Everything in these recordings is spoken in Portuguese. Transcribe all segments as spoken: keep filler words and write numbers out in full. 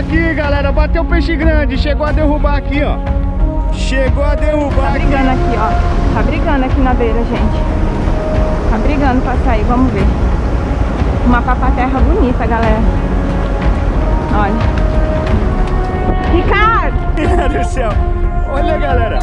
aqui, galera. Bateu peixe grande. Chegou a derrubar aqui, ó. Chegou a derrubar. Tá brigando aqui, aqui ó. Tá brigando aqui na beira, gente. Tá brigando pra sair, vamos ver. Uma papaterra bonita, galera. Olha. Ricardo! Meu Deus do céu. Olha, galera.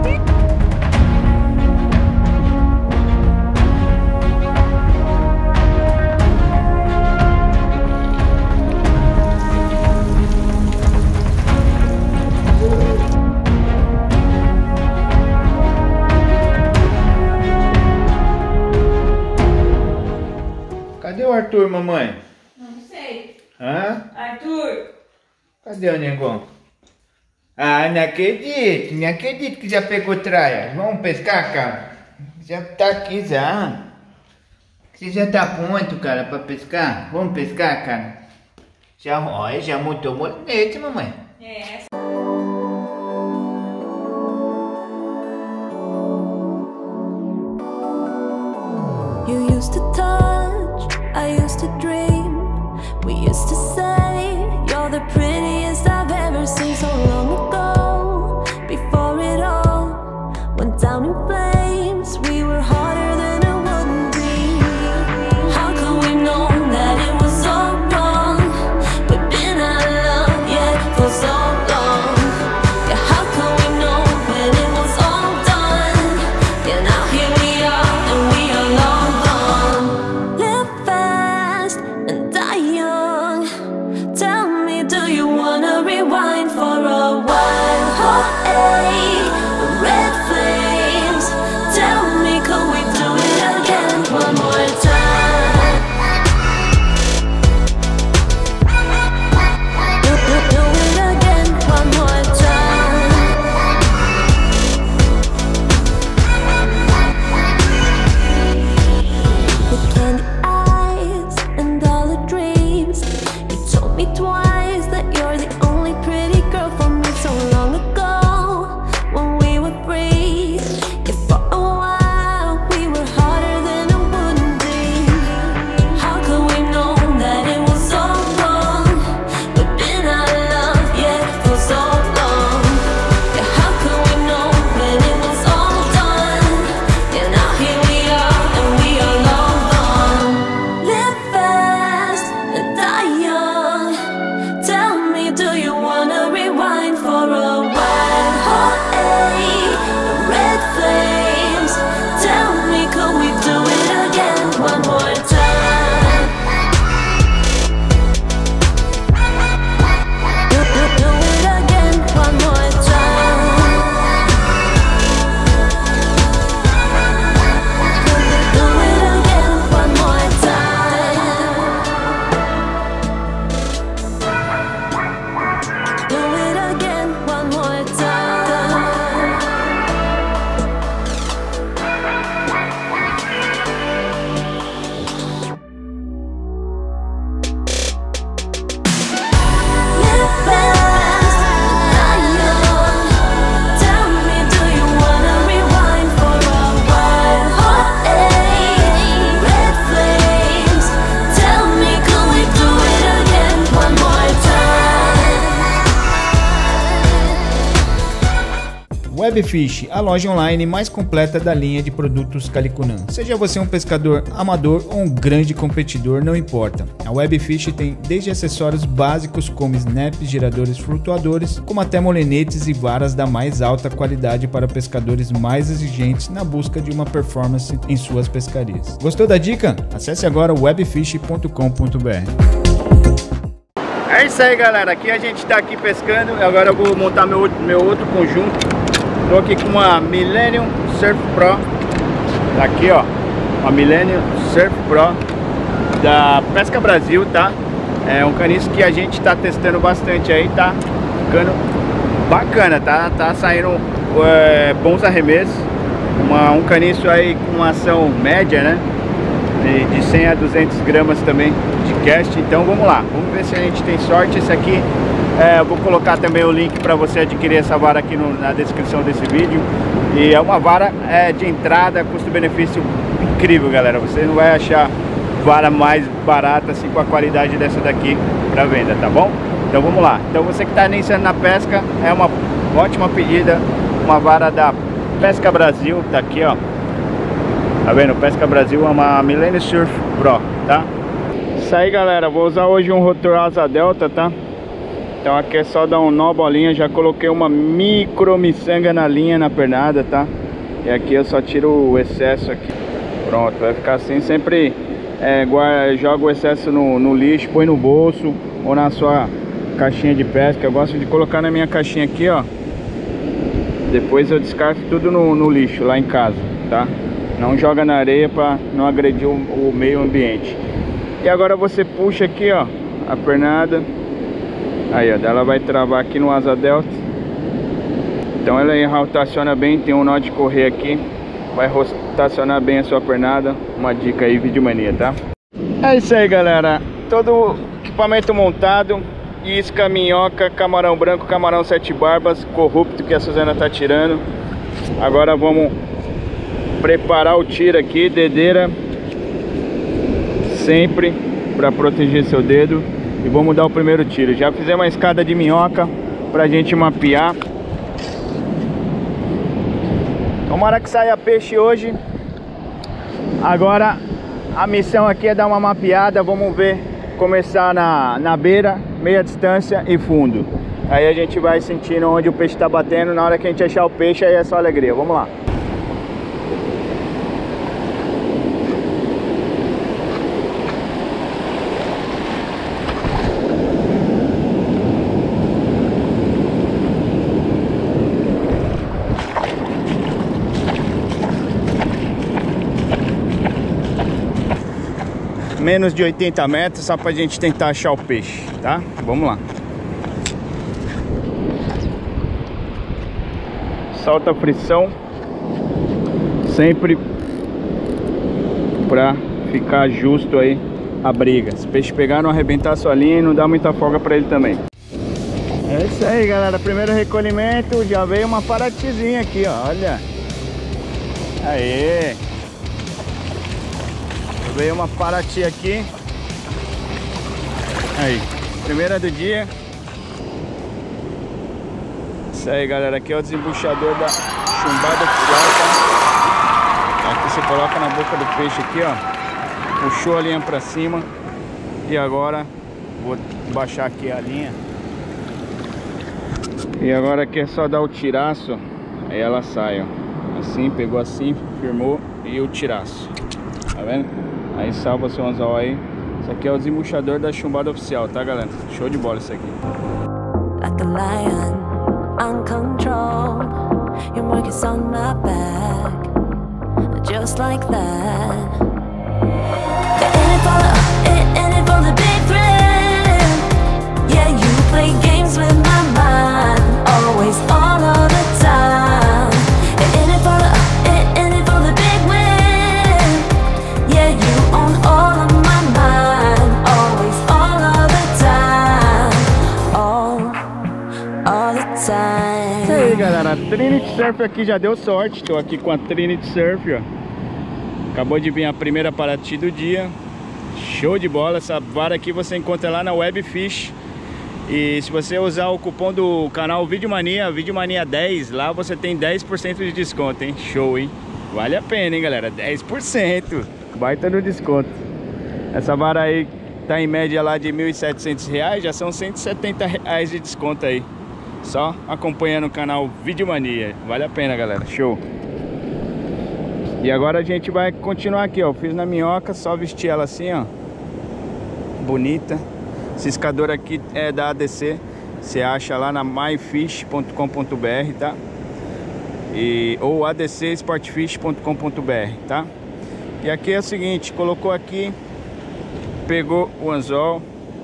Cadê o Arthur, mamãe? Não sei. Hã? Arthur! Cadê o negão? Ah, não acredito, não acredito que já pegou traia. Vamos pescar, cara? Já tá aqui já. Você já tá pronto, cara, pra pescar? Vamos pescar, cara? Já, olha, já montou o molinete, mamãe. É. You used to touch, I used to dream. We used to say you're the prettiest I've ever seen. So long ago, before it all went down in flames, we were harder than a wooden beam. How could we know that it was all wrong? We've been out of love yet for so long. Yeah, how could we know when it was all done? Yeah, now here we are and we are long gone. Live fast and die young. Tell me, do you wanna rewind for a while? Hot eight, red flames. Tell me, could we do it again one more time? Do, do, do it again one more time. With candy eyes and all the dreams, you told me twice that you're the only pretty girl for me. So long ago, when we were free, yeah, for a while we were harder than a wooden beam. How could we know that it was all wrong? We've been out of love yet for so long. Yeah, how could we know when it was all done? Yeah, now here we are and we are long gone. Live fast and die young. Tell me, do you wanna rewind for a while? Hot eight, red flames. Tell me, could we do it again one more time? Do, do, do it again one more time. Do, do, do it again one more time. Do it again one more time. Live fast, die young. Tell me, do you wanna rewind for a while? Hot eight, red flames. Tell me, could we do it again one more time? Webfish, a loja online mais completa da linha de produtos Calicunan. Seja você um pescador amador ou um grande competidor, não importa. A Webfish tem desde acessórios básicos como snaps, giradores flutuadores, como até molenetes e varas da mais alta qualidade para pescadores mais exigentes na busca de uma performance em suas pescarias. Gostou da dica? Acesse agora webfish ponto com ponto br. É isso aí, galera. Aqui a gente tá aqui pescando. Agora eu vou montar meu, meu outro conjunto. Tô aqui com uma Millennium Surf Pro. Tá aqui, ó. Uma Millennium Surf Pro da Pesca Brasil, tá? É um caniço que a gente tá testando bastante aí, tá ficando bacana, tá? Tá saindo é, bons arremessos. Uma, um caniço aí com uma ação média, né? De, de cem a duzentas gramas também de cast. Então vamos lá, vamos ver se a gente tem sorte. Esse aqui, é, eu vou colocar também o link para você adquirir essa vara aqui no, na descrição desse vídeo. E é uma vara é, de entrada, custo-benefício incrível, galera. Você não vai achar vara mais barata assim com a qualidade dessa daqui para venda, tá bom? Então vamos lá. Então você que está iniciando na pesca, é uma ótima pedida, uma vara da Pesca Brasil, tá aqui ó. Tá vendo? Pesca Brasil é uma Millennium Surf Pro, tá? Isso aí galera, vou usar hoje um rotor asa delta, tá? Então aqui é só dar um nó bolinha, já coloquei uma micro miçanga na linha, na pernada, tá? E aqui eu só tiro o excesso aqui. Pronto, vai ficar assim, sempre é, guarda, joga o excesso no, no lixo, põe no bolso ou na sua caixinha de pesca. Eu gosto de colocar na minha caixinha aqui, ó. Depois eu descarto tudo no, no lixo lá em casa, tá? Não joga na areia para não agredir o, o meio ambiente. E agora você puxa aqui, ó, a pernada. Aí, ó, ela vai travar aqui no asa delta. Então ela rotaciona bem, tem um nó de correr aqui. Vai rotacionar bem a sua pernada. Uma dica aí, Videomania, tá? É isso aí, galera. Todo o equipamento montado. Isca, minhoca, camarão branco, camarão sete barbas, corrupto que a Suzana tá tirando. Agora vamos preparar o tiro aqui, dedeira. Sempre para proteger seu dedo. E vamos dar o primeiro tiro. Já fizemos uma escada de minhoca pra gente mapear. Tomara que saia peixe hoje. Agora a missão aqui é dar uma mapeada. Vamos ver, começar na, na beira, meia distância e fundo. Aí a gente vai sentindo onde o peixe tá batendo. Na hora que a gente achar o peixe, aí é só alegria. Vamos lá. Menos de oitenta metros, só pra gente tentar achar o peixe, tá? Vamos lá. Solta a frição. Sempre pra ficar justo aí a briga. Se o peixe pegar, não arrebentar a sua linha e não dá muita folga pra ele também. É isso aí, galera. Primeiro recolhimento, já veio uma paratizinha aqui, ó. Olha. Aê. Veio uma Paraty aqui. Aí, primeira do dia. Isso aí, galera. Aqui é o desembuchador da chumbada oficial, tá? Aqui você coloca na boca do peixe aqui, ó. Puxou a linha pra cima. E agora vou baixar aqui a linha. E agora aqui é só dar o tiraço. Aí ela sai, ó. Assim, pegou assim, firmou. E o tiraço. Tá vendo? Aí salva seu anzol aí. Isso aqui é o desembuchador da chumbada oficial, tá, galera? Show de bola isso aqui. Like a lion, uncontrolled. Your work is on my back, just like that. In it for the, in it for the big thrill. Yeah, you play games with my mind, always, all of the time. In it for the, in it for the big win. Yeah, you own all of my mind, always, all of the time, all, all the time. Isso aí, galera, Trinity Surf aqui já deu sorte. Tô aqui com a Trinity Surf, ó. Acabou de vir a primeira Paraty do dia. Show de bola. Essa vara aqui você encontra lá na Webfish. E se você usar o cupom do canal Videomania, Videomania dez, lá você tem dez por cento de desconto, hein? Show, hein? Vale a pena, hein, galera? dez por cento. Baita no desconto. Essa vara aí tá em média lá de mil e setecentos reais. Já são cento e setenta reais de desconto aí. Só acompanhando o canal Videomania. Vale a pena, galera. Show. E agora a gente vai continuar aqui, ó. Fiz na minhoca, só vestir ela assim, ó. Bonita. Esse iscador aqui é da A D C. Você acha lá na my fish ponto com ponto br, tá? E, ou a d c sportfish ponto com ponto br, tá? E aqui é o seguinte, colocou aqui, pegou o anzol,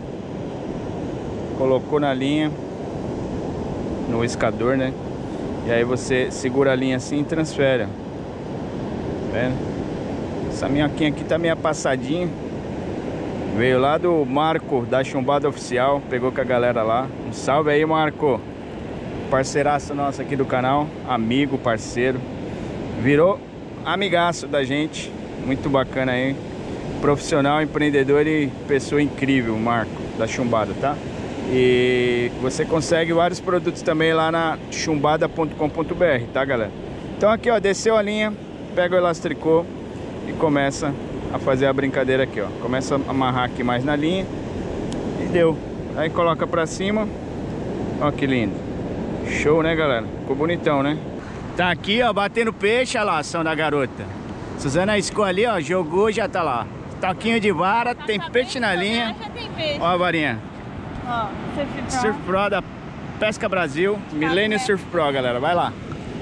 colocou na linha, no iscador, né? E aí você segura a linha assim e transfere, ó. Tá vendo? Essa minhoquinha aqui tá meio passadinha. Veio lá do Marco, da Chumbada Oficial. Pegou com a galera lá. Um salve aí, Marco. Parceiraço nosso aqui do canal. Amigo, parceiro. Virou amigaço da gente. Muito bacana aí. Profissional, empreendedor e pessoa incrível, Marco, da Chumbada, tá? E você consegue vários produtos também lá na chumbada ponto com ponto br, tá, galera? Então aqui, ó, desceu a linha, pega o elastricô e começa a fazer a brincadeira aqui, ó. Começa a amarrar aqui mais na linha e deu. Aí coloca pra cima. Ó que lindo. Show, né, galera? Ficou bonitão, né? Tá aqui, ó, batendo peixe, olha lá a ação da garota. Suzana escou ali, ó, jogou, já tá lá. Toquinho de vara, tá, tem peixe na linha. Já tem peixe. Ó a varinha. Ó, Surf Pro. Surf Pro da Pesca Brasil, Millennium Surf Pro, galera, vai lá.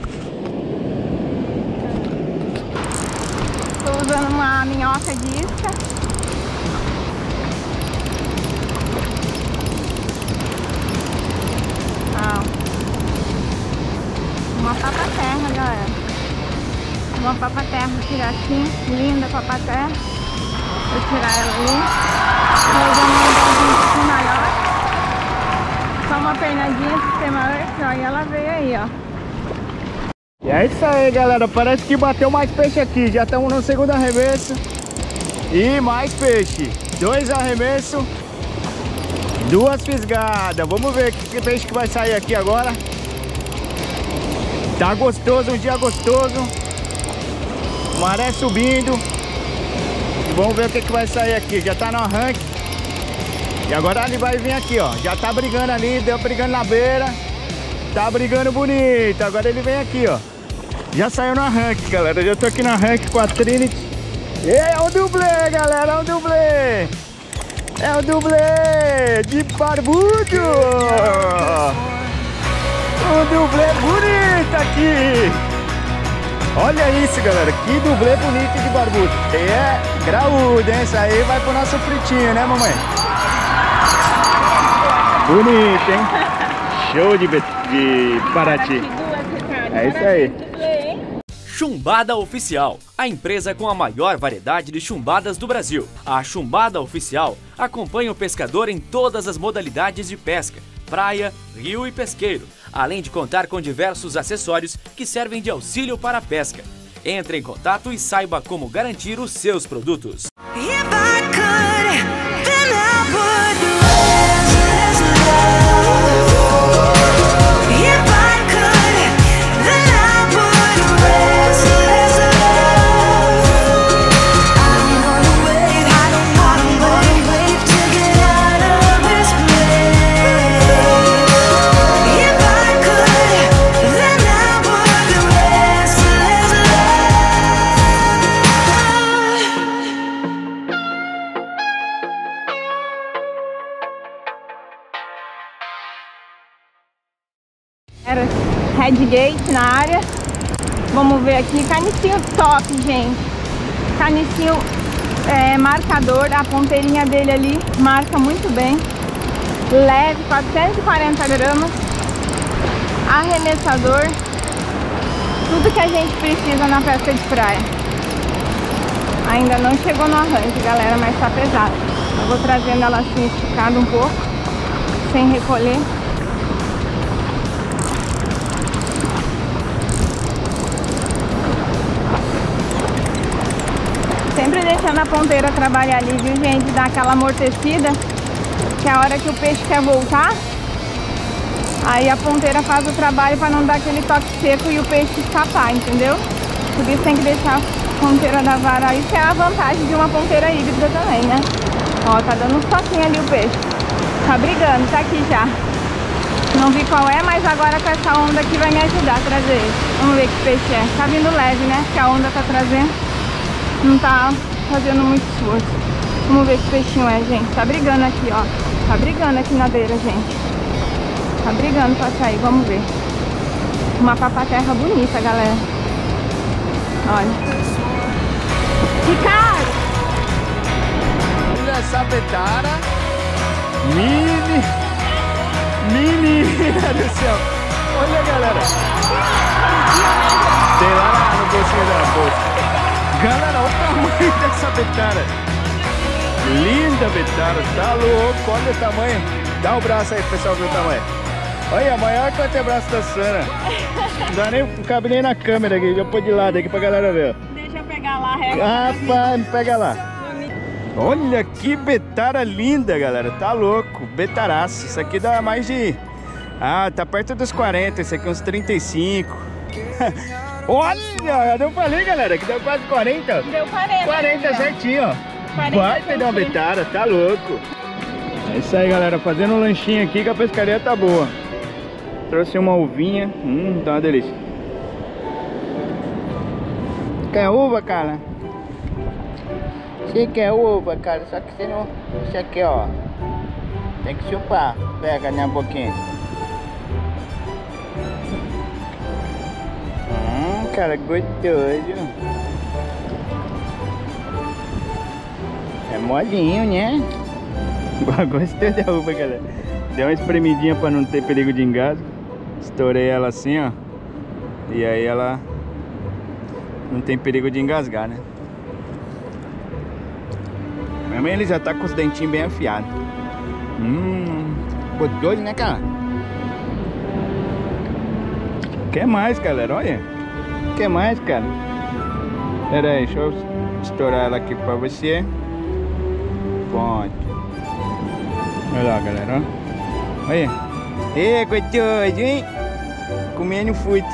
Tô usando uma minhoca de isca. Ah, uma papa-terra, galera. Uma papa-terra piratim, linda papa-terra. Vou tirar ela ali. Vou usar uma um pouquinho maior. Só uma pernadinha pra ser maior, ó, e ela veio aí, ó. E é isso aí, galera, parece que bateu mais peixe aqui. Já estamos no segundo arremesso. E mais peixe. Dois arremessos, duas fisgadas. Vamos ver que peixe que vai sair aqui agora. Tá gostoso, um dia gostoso. Maré subindo. E vamos ver o que, que vai sair aqui. Já tá no arranque. E agora ele vai vir aqui, ó. Já tá brigando ali, deu brigando na beira. Tá brigando bonito. Agora ele vem aqui, ó. Já saiu no arranque, galera. Já tô aqui no arranque com a Trinity. E é um dublê, galera. É um dublê. É um dublê de barbudo. Um dublê bonito aqui. Olha isso, galera. Que dublê bonito de barbudo. É graúdo, hein? Isso aí vai pro nosso fritinho, né, mamãe? Bonito, hein? Show de, de Paraty. É isso aí. Chumbada Oficial, a empresa com a maior variedade de chumbadas do Brasil. A Chumbada Oficial acompanha o pescador em todas as modalidades de pesca, praia, rio e pesqueiro, além de contar com diversos acessórios que servem de auxílio para a pesca. Entre em contato e saiba como garantir os seus produtos. Headgate na área. Vamos ver aqui, canicinho top, gente. Canicinho é, marcador, a ponteirinha dele ali marca muito bem. Leve, quatrocentos e quarenta gramas. Arremessador. Tudo que a gente precisa na pesca de praia. Ainda não chegou no arranque, galera, mas tá pesado. Eu vou trazendo ela assim esticada um pouco, sem recolher. Sempre deixando a ponteira trabalhar ali, viu, gente? Dar aquela amortecida, que é a hora que o peixe quer voltar, aí a ponteira faz o trabalho para não dar aquele toque seco e o peixe escapar, entendeu? Por isso tem que deixar a ponteira da vara aí, que é a vantagem de uma ponteira híbrida também, né? Ó, tá dando uns toquinhos ali o peixe. Tá brigando, tá aqui já. Não vi qual é, mas agora com essa onda aqui vai me ajudar a trazer ele. Vamos ver que peixe é. Tá vindo leve, né? Que a onda tá trazendo. Não tá fazendo muito esforço. Vamos ver que peixinho é, gente. Tá brigando aqui, ó. Tá brigando aqui na beira, gente. Tá brigando pra sair, vamos ver. Uma papa-terra bonita, galera. Olha. Ricardo! Olha essa betara. Mini. Menina do céu. Olha, galera. Tem lá no bolsinho da bolsa. Galera, olha o tamanho dessa betara. Linda betara, tá louco, olha o tamanho. Dá o braço aí pro pessoal ver o tamanho. Olha, maior que o antebraço da Sana. Não dá nem, não cabe nem na câmera aqui, já pôr de lado aqui pra galera ver. Deixa eu pegar lá a régua. Rapaz, pega lá. Olha que betara linda, galera. Tá louco, betaraço. Isso aqui dá mais de... Ah, tá perto dos quarenta. Esse aqui uns trinta e cinco. Olha, eu falei, galera, que deu quase quarenta. Deu quarenta. quarenta aqui, certinho, ó. quarenta Vai ter uma betara, tá louco. É isso aí, galera. Fazendo um lanchinho aqui que a pescaria tá boa. Trouxe uma uvinha. Hum, tá uma delícia. Quer uva, cara? Você quer uva, cara? Só que você não... Isso aqui, ó. Tem que chupar. Pega, né, um pouquinho. Hum, cara, gostoso. É molinho, né? Gostei da uva, galera. Deu uma espremidinha pra não ter perigo de engasgo. Estourei ela assim, ó. E aí ela não tem perigo de engasgar, né? Minha mãe, ele já tá com os dentinhos bem afiados. Hum, gostoso, né, cara? Quer mais, galera? Olha. Quer mais, cara? Pera aí, deixa eu estourar ela aqui pra você. Pronto. Olha lá, galera, ó. Olha. Ê, gostoso, hein? Comendo fruta.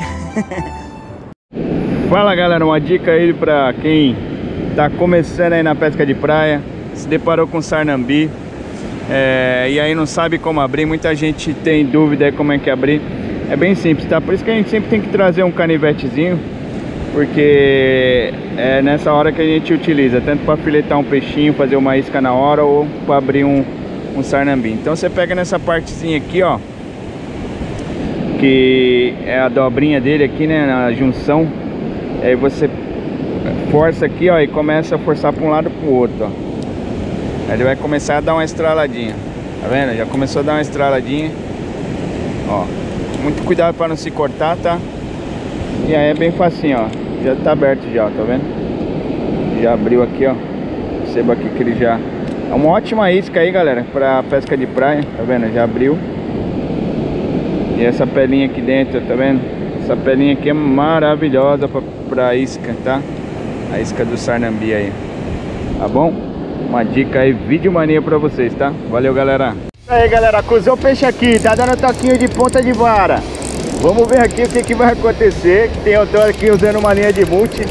Fala, galera, uma dica aí pra quem tá começando aí na pesca de praia, se deparou com sarnambi, é, e aí não sabe como abrir. Muita gente tem dúvida aí como é que abrir. É bem simples, tá? Por isso que a gente sempre tem que trazer um canivetezinho, porque é nessa hora que a gente utiliza, tanto para filetar um peixinho, fazer uma isca na hora, ou para abrir um, um sarnambi. Então você pega nessa partezinha aqui, ó, que é a dobrinha dele aqui, né, na junção. Aí você força aqui, ó, e começa a forçar para um lado para o outro, ó. Aí ele vai começar a dar uma estraladinha. Tá vendo? Já começou a dar uma estraladinha. Ó, muito cuidado para não se cortar, tá? E aí é bem facinho, ó. Já tá aberto já, tá vendo? Já abriu aqui, ó. Perceba aqui que ele já... É uma ótima isca aí, galera, para pesca de praia. Tá vendo? Já abriu. E essa pelinha aqui dentro, tá vendo? Essa pelinha aqui é maravilhosa pra, pra isca, tá? A isca do sarnambi aí. Tá bom? Uma dica aí, vídeo mania pra vocês, tá? Valeu, galera. E aí, galera, cruzou o peixe aqui. Tá dando toquinho de ponta de vara. Vamos ver aqui o que, que vai acontecer. Tem eu tô aqui usando uma linha de multi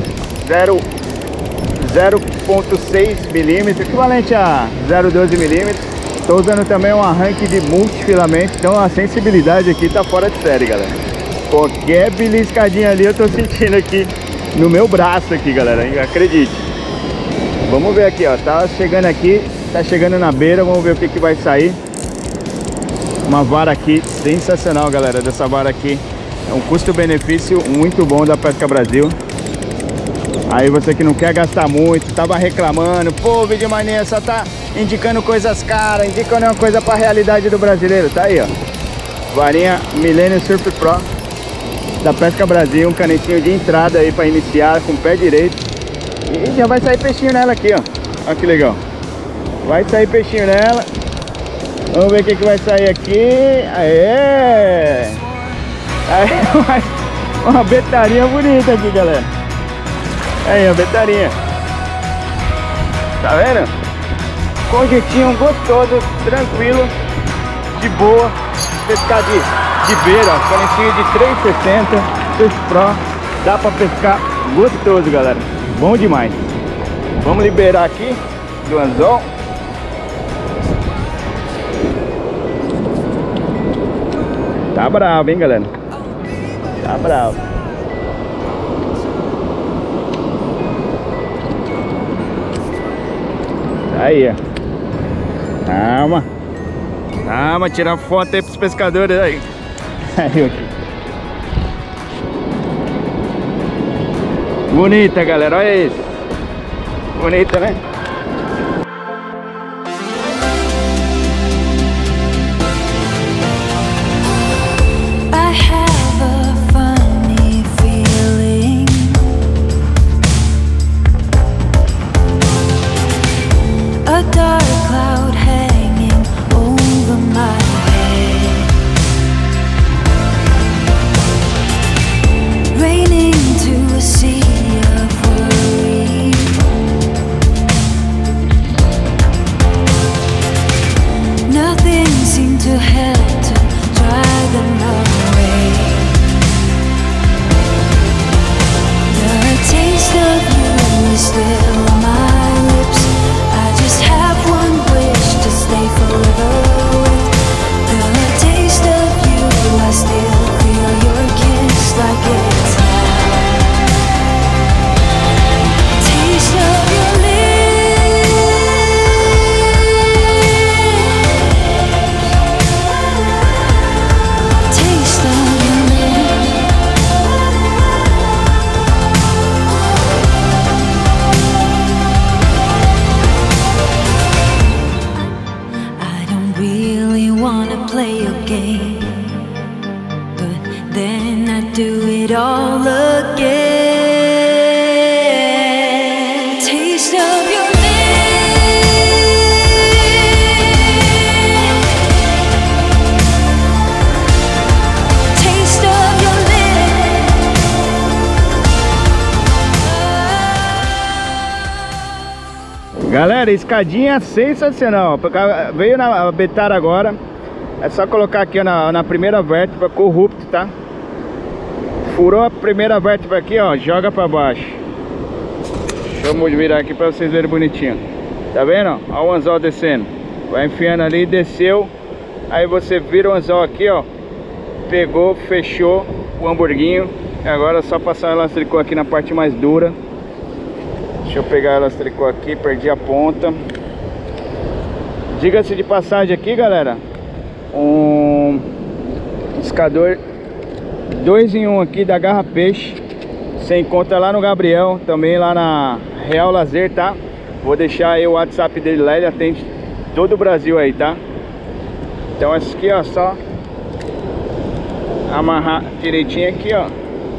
zero ponto seis milímetros, equivalente a zero ponto doze milímetros. Tô usando também um arranque de multifilamento. Então a sensibilidade aqui tá fora de série, galera. Qualquer beliscadinha ali eu tô sentindo aqui no meu braço aqui, galera, acredite. Vamos ver aqui, ó, tá chegando aqui, tá chegando na beira, vamos ver o que que vai sair. Uma vara aqui sensacional, galera, dessa vara aqui. É um custo-benefício muito bom da Pesca Brasil. Aí você que não quer gastar muito, tava reclamando, pô, Vídeo Mania só tá indicando coisas caras, indicando uma coisa pra realidade do brasileiro. Tá aí, ó, varinha Millennium Surf Pro da Pesca Brasil, um canetinho de entrada aí pra iniciar com o pé direito. E já vai sair peixinho nela aqui, ó. Olha que legal. Vai sair peixinho nela. Vamos ver o que, que vai sair aqui. Aê! Aí, uma betarinha bonita aqui, galera. Aí, a betarinha. Tá vendo? Com jeitinho gostoso, tranquilo, de boa. Pescar de, de beira, ó. Canetinho de três e sessenta, Surf Pro. Dá pra pescar gostoso, galera. Bom demais. Vamos liberar aqui do anzol. Tá bravo, hein, galera? Tá bravo. Aí, ó. Calma. Calma, tirar foto aí pros pescadores aí. Aí, aqui. Bonita, galera, olha isso. Bonita, né? I have a funny feeling a dark cloud hanging over my head, raining to a sea of worry. Galera, escadinha sensacional. Veio na betara agora. É só colocar aqui ó, na, na primeira vértebra, corrupto, tá? Furou a primeira vértebra aqui, ó, joga pra baixo. Deixa eu virar aqui pra vocês verem bonitinho. Tá vendo? Ó o anzol descendo. Vai enfiando ali, desceu. Aí você vira o anzol aqui, ó. Pegou, fechou o hamburguinho. E agora é só passar o elastricô aqui na parte mais dura. Deixa eu pegar o elastricô aqui, perdi a ponta. Diga-se de passagem aqui, galera, um escador dois em um aqui da Garra Peixe. Você encontra lá no Gabriel, também lá na Real Lazer, tá? Vou deixar aí o WhatsApp dele lá, ele atende todo o Brasil aí, tá? Então esse aqui, ó, só amarrar direitinho aqui, ó.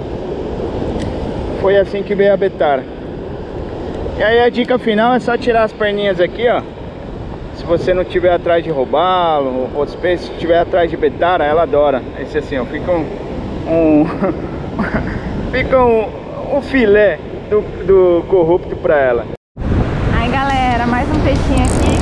Foi assim que veio a betara. E aí a dica final é só tirar as perninhas aqui, ó. Se você não tiver atrás de robalo, ou se tiver atrás de betara, ela adora. Esse assim, ó, fica um, um fica um, um filé do, do corrupto pra ela. Aí galera, mais um peixinho aqui.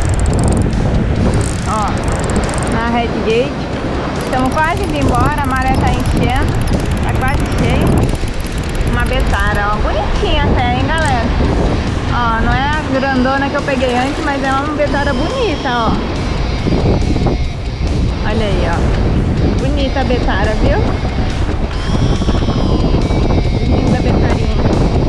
Ó, na Red Gate. Estamos quase indo embora, a maré tá enchendo. Tá quase cheio. Uma betara, ó, bonitinha até, hein galera. Ó, não é a grandona que eu peguei antes, mas é uma betara bonita, ó. Olha aí, ó. Bonita a betara, viu? Linda betarinha.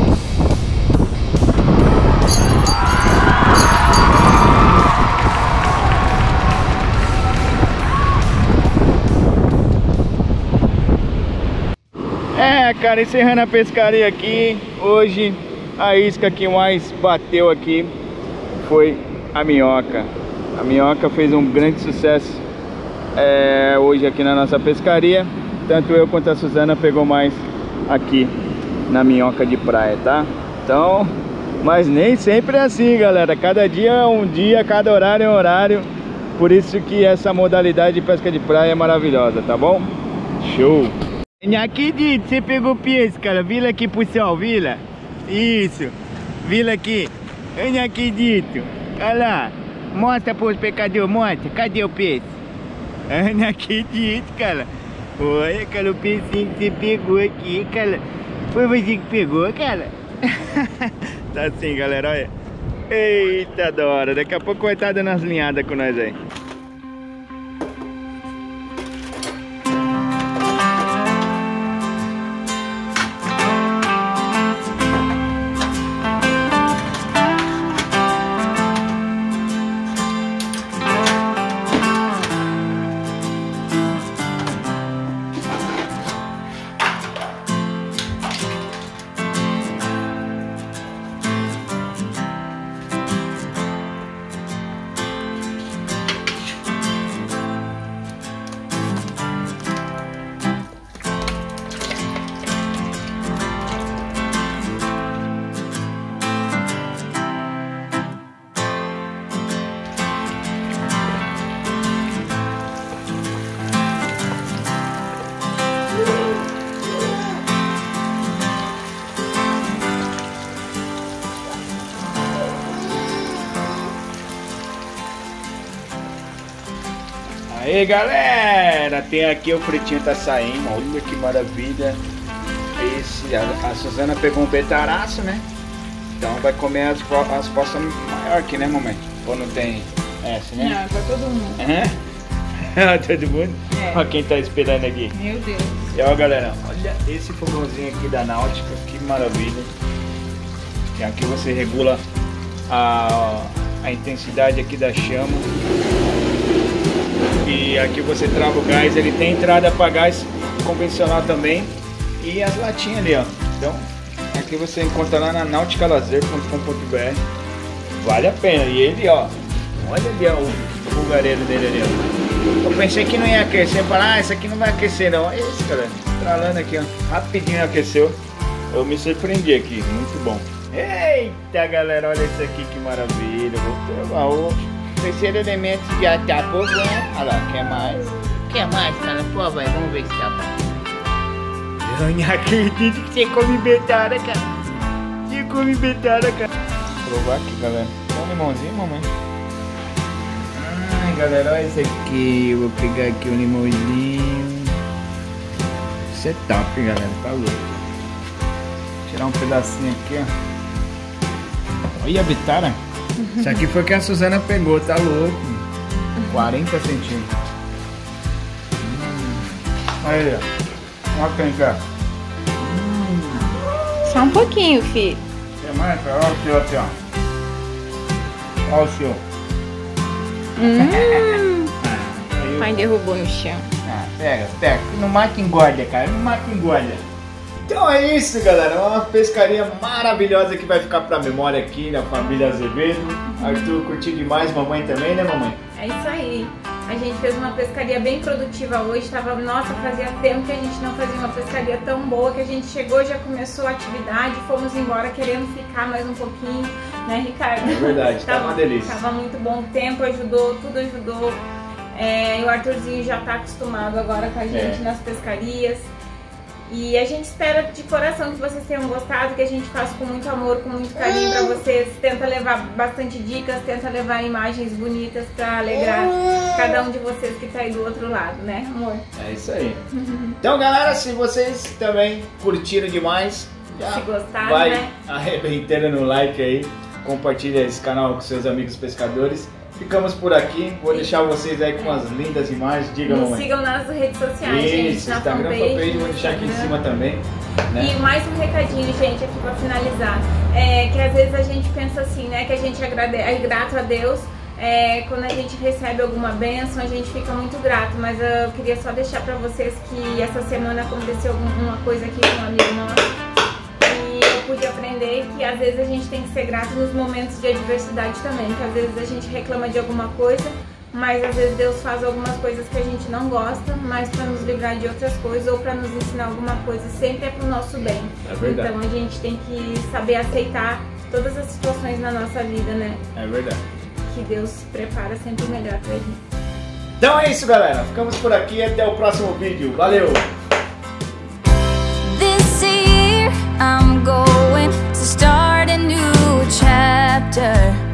É, cara, encerrando a pescaria aqui. Hoje a isca que mais bateu aqui foi a minhoca. A minhoca fez um grande sucesso é, hoje aqui na nossa pescaria. Tanto eu quanto a Suzana pegou mais aqui na minhoca de praia, tá? Então, mas nem sempre é assim, galera. Cada dia é um dia, cada horário é um horário. Por isso que essa modalidade de pesca de praia é maravilhosa, tá bom? Show! Não acredito, você pegou peixe, cara. Vila aqui pro sol, Vila. Isso. Vila aqui. Eu não acredito. Olha lá. Mostra pros pescadores, mostra. Cadê o peixe? Eu não acredito, cara. Olha, cara, o peixinho que você pegou aqui, cara. Foi você que pegou, cara? Tá assim, galera, olha. Eita, Dora. Daqui a pouco vai estar dando as linhadas com nós aí. Aí galera, tem aqui o fritinho tá saindo, olha que maravilha. Esse, a, a Suzana pegou um betaraço, né? Então vai comer as, as postas maior aqui, né, mamãe? Ou não tem essa, né? Não, pra todo mundo. É? Todo mundo? É. Olha quem tá esperando aqui. Meu Deus. E ó galera, olha esse fogãozinho aqui da Náutica, que maravilha. E aqui você regula a, a intensidade aqui da chama. E aqui você trava o gás, ele tem entrada para gás convencional também. E as latinhas ali, ó. Então, aqui você encontra lá na nautica lazer ponto com ponto br. Vale a pena. E ele, ó, olha ali, ó, o fogareiro dele ali, ó. Eu pensei que não ia aquecer, falar, ah, isso aqui não vai aquecer não. Olha esse, cara, estralando aqui, ó. Rapidinho aqueceu. Eu me surpreendi aqui, muito bom. Eita, galera, olha isso aqui, que maravilha. Vou provar o terceiro elemento já tá por né? Olha lá, quer mais? Quer mais, cara? Pô, vai, vamos ver se tá bom. Eu não acredito que você come betara, cara. Você come betara, cara. Vou provar aqui, galera. Então, um limãozinho, mamãe. Ai, galera, olha esse aqui. Eu vou pegar aqui o limãozinho. Isso é top, galera, tá louco. Tirar um pedacinho aqui, ó. Olha a bitara. Isso aqui foi que a Suzana pegou, tá louco. quarenta centímetros. Hum. Aí, ó. Olha quem quer. Hum. Só um pouquinho, filho. Tem mais? Olha o seu aqui, ó. Olha o seu. Hum. Ah, O pai derrubou no chão. Ah, pega, pega. Não mata engorda, cara. Não mata engorda. Então é isso, galera. Uma pescaria maravilhosa que vai ficar pra memória aqui na família Azevedo. Arthur curtiu demais, mamãe também, né, mamãe? É isso aí. A gente fez uma pescaria bem produtiva hoje. Tava, nossa, fazia tempo que a gente não fazia uma pescaria tão boa, que a gente chegou, já começou a atividade, fomos embora querendo ficar mais um pouquinho, né, Ricardo? É verdade, tava, tá uma delícia. Tava muito bom, o tempo ajudou, tudo ajudou. É, e o Arthurzinho já tá acostumado agora com a gente é. nas pescarias. E a gente espera de coração que vocês tenham gostado, que a gente faz com muito amor, com muito carinho pra vocês. Tenta levar bastante dicas, tenta levar imagens bonitas pra alegrar cada um de vocês que tá aí do outro lado, né, amor? É isso aí. Então, galera, se vocês também curtiram demais, já se gostaram, vai né? arrebentando no like aí, compartilha esse canal com seus amigos pescadores. Ficamos por aqui, vou deixar vocês aí com as lindas imagens, diga, Nos mamãe. sigam nas redes sociais, Isso, gente, na Instagram, fanpage, fanpage, vou deixar aqui em cima também. Né? E mais um recadinho, gente, aqui pra finalizar, é que às vezes a gente pensa assim, né, que a gente agrade... é grato a Deus, é, quando a gente recebe alguma bênção, a gente fica muito grato, mas eu queria só deixar pra vocês que essa semana aconteceu uma coisa aqui com um amigo nosso. Pude aprender que às vezes a gente tem que ser grato nos momentos de adversidade também, que às vezes a gente reclama de alguma coisa, mas às vezes Deus faz algumas coisas que a gente não gosta, mas para nos livrar de outras coisas ou para nos ensinar alguma coisa, sempre é pro nosso bem. É verdade. Então a gente tem que saber aceitar todas as situações na nossa vida, né? É verdade. Que Deus prepara sempre o melhor pra gente. Então é isso, galera. Ficamos por aqui, até o próximo vídeo. Valeu! I'm going to start a new chapter.